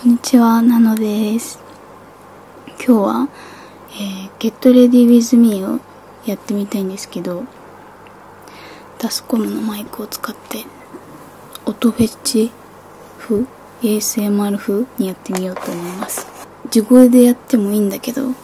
こんにちは、なのです。今日は、Get Ready With Me をやってみたいんですけど、ダスコムのマイクを使って音フェッチ風 ASMR 風にやってみようと思います。地声でやってもいいんだけど、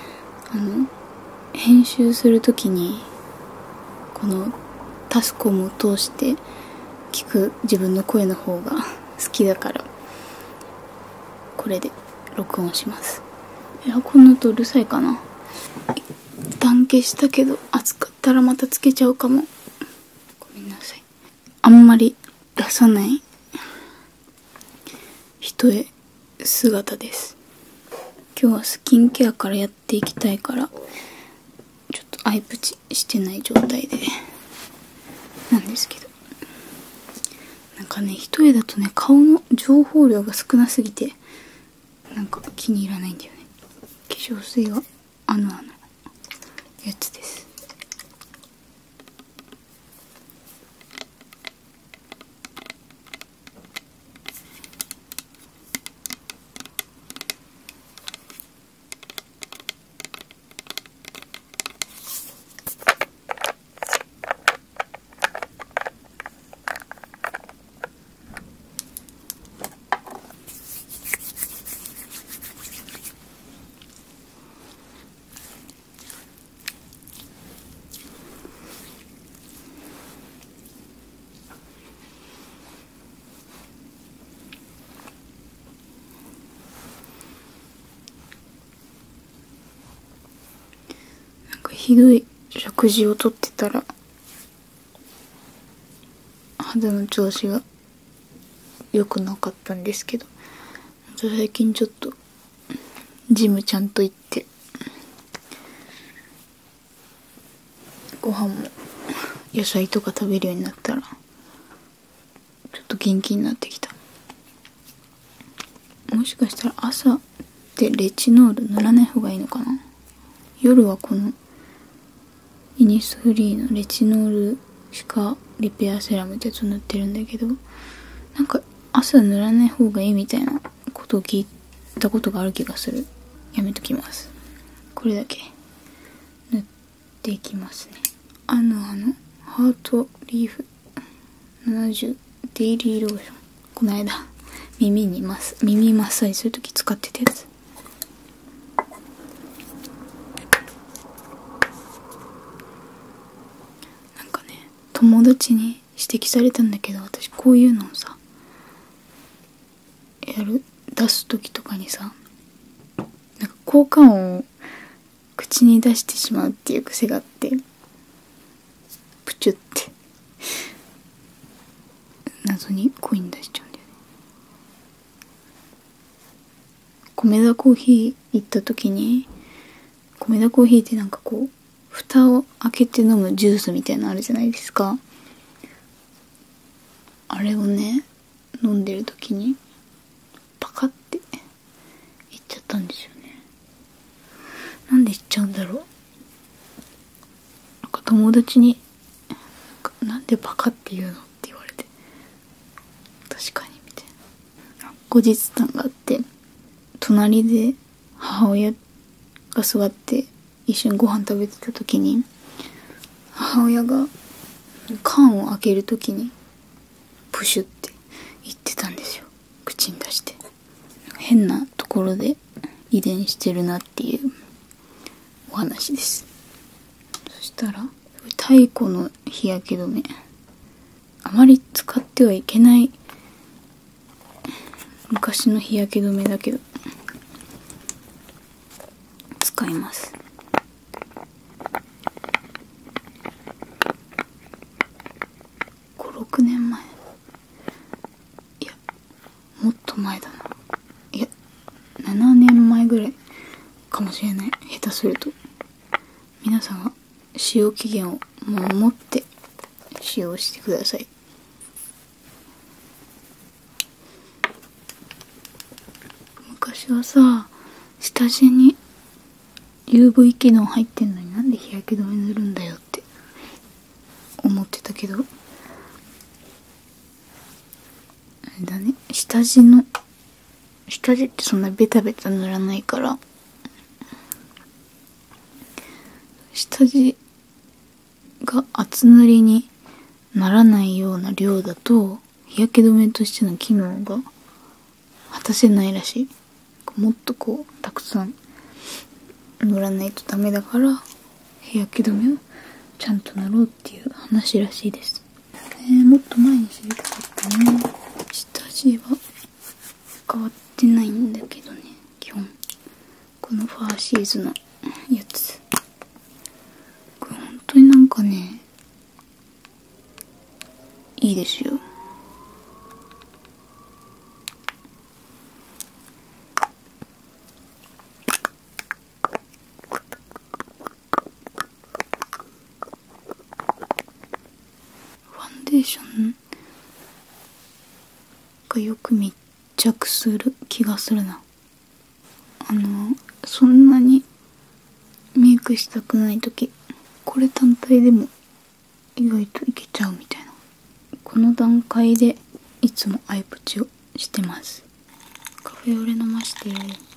編集するときにこのタスコムを通して聞く自分の声の方が好きだから、これで録音します。エアコンの音うるさいかな。一旦消したけど、暑かったらまたつけちゃうかも。ごめんなさい。あんまり出さない一重姿です。今日はスキンケアからやっていきたいから、ちょっとアイプチしてない状態でなんですけど、なんかね、一重だとね、顔の情報量が少なすぎてなんか気に入らないんだよね。化粧水はあのやつです。ひどい食事をとってたら肌の調子が良くなかったんですけど、最近ちょっとジムちゃんと行ってご飯も野菜とか食べるようになったらちょっと元気になってきた。もしかしたら朝ってレチノール塗らない方がいいのかな。夜はこのイニスフリーのレチノールシカリペアセラムってやつを塗ってるんだけど、なんか朝塗らない方がいいみたいなことを聞いたことがある気がする。やめときます。これだけ塗っていきますね。ハートリーフ70デイリーローション、この間耳マッサージするとき使ってたやつ。友達に指摘されたんだけど、私こういうのをさ出す時とかにさ、なんか効果音を口に出してしまうっていう癖があって、プチュって謎に声に出しちゃうんだよね。米田コーヒー行った時に、米田コーヒーってなんかこう蓋を開けて飲むジュースみたいなのあるじゃないですか。あれをね、飲んでる時にパカっていっちゃったんですよね。なんでいっちゃうんだろう。なんか友達になんでパカって言うのって言われて、確かにみたいな。後日談があって、隣で母親が座って一緒にご飯食べてた時に、母親が缶を開ける時にプシュって言ってたんですよ、口に出して。変なところで遺伝してるなっていうお話です。そしたら太古の日焼け止め、あまり使ってはいけない昔の日焼け止めだけど使います。6年前、いやもっと前だな、いや7年前ぐらいかもしれない。下手すると。皆さんは使用期限を守って使用してください。昔はさ、下地に UV 機能入ってんのになんで日焼け止め塗るんだよって思ってたけど、あれだね、下地下地ってそんなベタベタ塗らないから、下地が厚塗りにならないような量だと日焼け止めとしての機能が果たせないらしい。もっとこうたくさん塗らないとダメだから、日焼け止めをちゃんと塗ろうっていう話らしいです。もっと前に知りたかったね。下地は変わってないんだけどね、基本このファーシーズのやつ、これ本当になんかね、いいですよ。ファンデーションがよく密着する気がするな。そんなにメイクしたくないとき、これ単体でも意外といけちゃうみたいな。この段階でいつもアイプチをしてます。カフェオレ飲まして。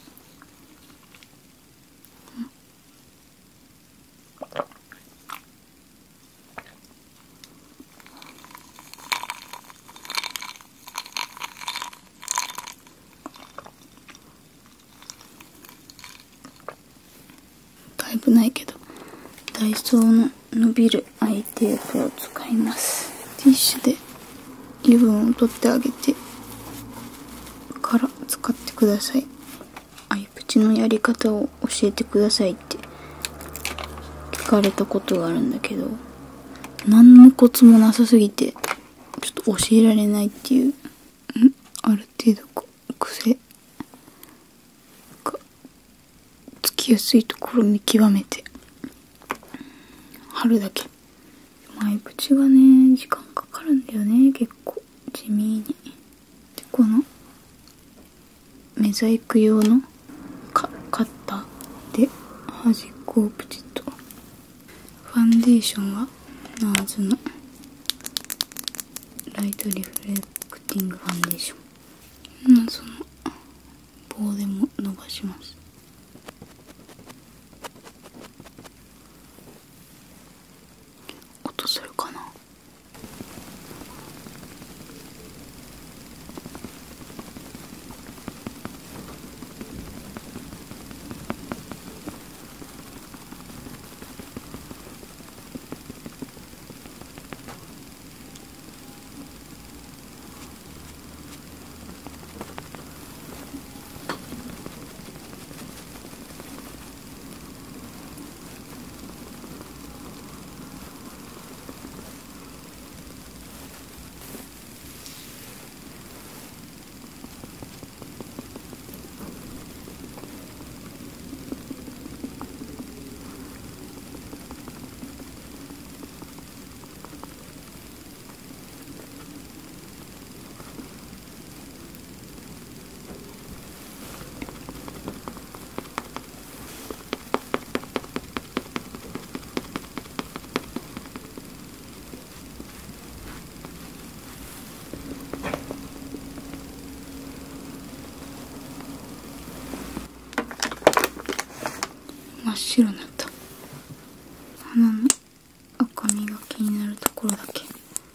だいぶないけど、ダイソーの伸びるアイテープを使います。ティッシュで油分を取ってあげてから使ってください。アイプチのやり方を教えてくださいって聞かれたことがあるんだけど、何のコツもなさすぎてちょっと教えられないっていう、ある程度癖がつきやすいところを見極めて貼るだけ。アイプチがね、時間かかるんだよね、結構地味に。で、このメザイク用のカッターで端っこをプチッと。ファンデーションはナーズのライトリフレクティングファンデーション、その棒でも伸ばします。音するかな。真っ白になった。鼻の赤みが気になるところだけ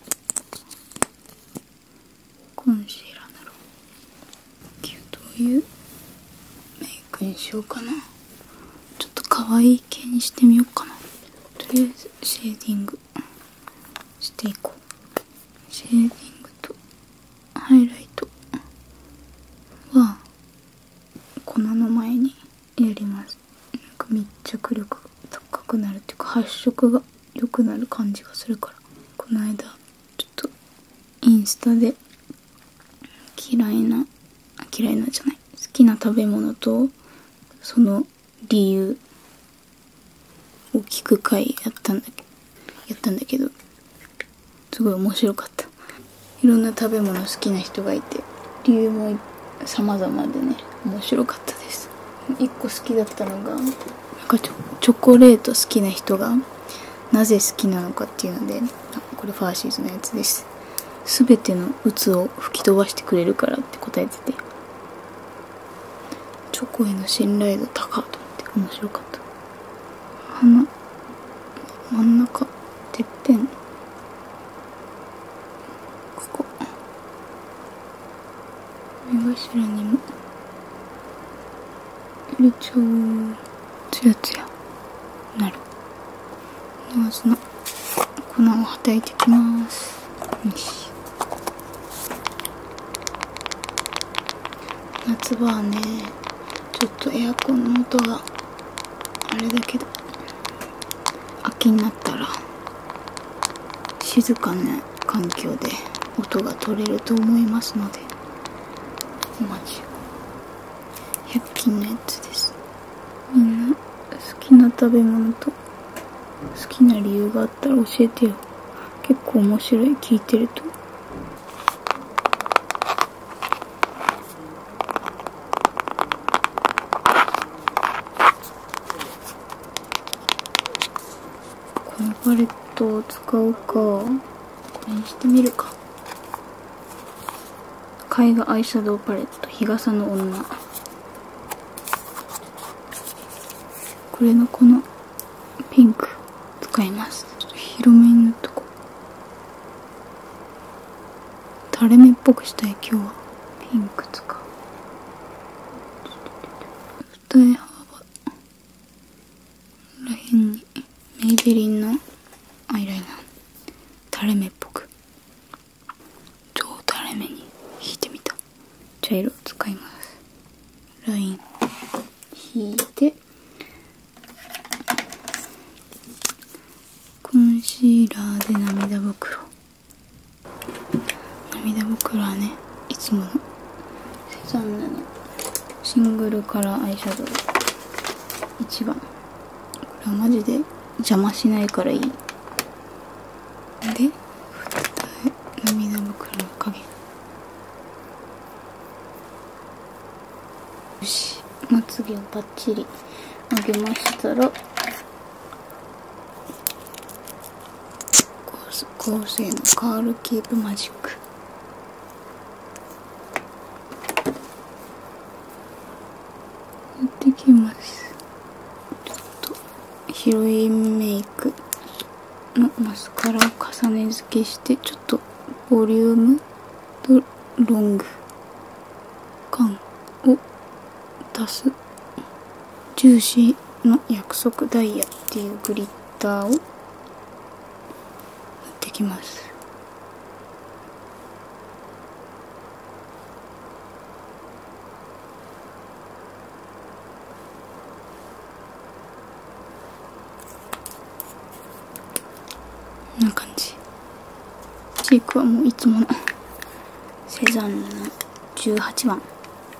コンシーラー塗ろう。どういうメイクにしようかな。ちょっと可愛い系にしてみようかな。とりあえずシェーディングしていこう。シェーディングとハイライトは粉の前にやります。密着力が高くなるっていうか、発色が良くなる感じがするから。この間ちょっとインスタで嫌いなじゃない、好きな食べ物とその理由を聞く回やったんだけど、すごい面白かった。いろんな食べ物好きな人がいて、理由も様々でね、面白かったです。一個好きだったのが、なんかチョコレート好きな人がなぜ好きなのかっていうので、これファーシーズのやつです。すべての鬱を吹き飛ばしてくれるからって答えてて、 チョコへの信頼度高いと思って面白かった。鼻、真ん中、てっぺん、ここ、目頭にも入れちゃう。ツヤツヤなる。まずの粉をはたいていきます。よし。夏場はね、ちょっとエアコンの音があれだけど、秋になったら静かな環境で音が取れると思いますので、お待ちを。100均のやつです。みんな好きな食べ物と好きな理由があったら教えてよ。結構面白い、聞いてると。このパレットを使うか、これにしてみるか。絵画アイシャドウパレット、日傘の女。これのこのピンク使います。ちょっと広めに塗っとこう。垂れ目っぽくしたい今日は。ピンク使う。二重幅らへんにメイベリンのアイライナー、垂れ目っぽく、超垂れ目に引いてみた。茶色を使います。ライン引いて、コンシーラーで涙袋。涙袋はね、いつものセザンヌのシングルカラーアイシャドウ1番。これはマジで邪魔しないからいい。で、涙袋の影。よし、まつげをバッチリ上げましたら、高性能カールキープマジック。やってきます。ちょっとヒロインメイクのマスカラを重ね付けして、ちょっとボリュームとロング感を出す。ジューシーの約束ダイヤっていうグリッターをできます。こんな感じ。チークはもういつものセザンヌの18番。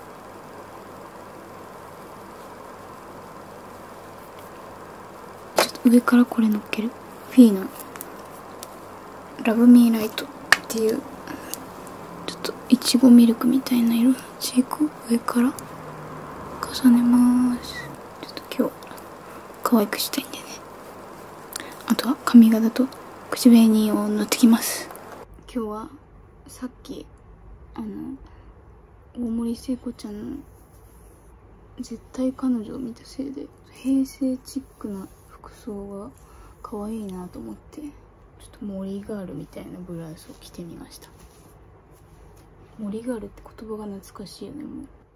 ちょっと上からこれ乗っける。フィーのラブミーライトっていうちょっといちごミルクみたいな色のチークを上から重ねます。ちょっと今日可愛くしたいんでね。あとは髪型と口紅を塗ってきます。今日はさっき大森聖子ちゃんの絶対彼女を見たせいで平成チックな服装が可愛いなと思って、ちょっと森ガールみたいなブラウスを着てみました。森ガールって言葉が懐かしいよね。もう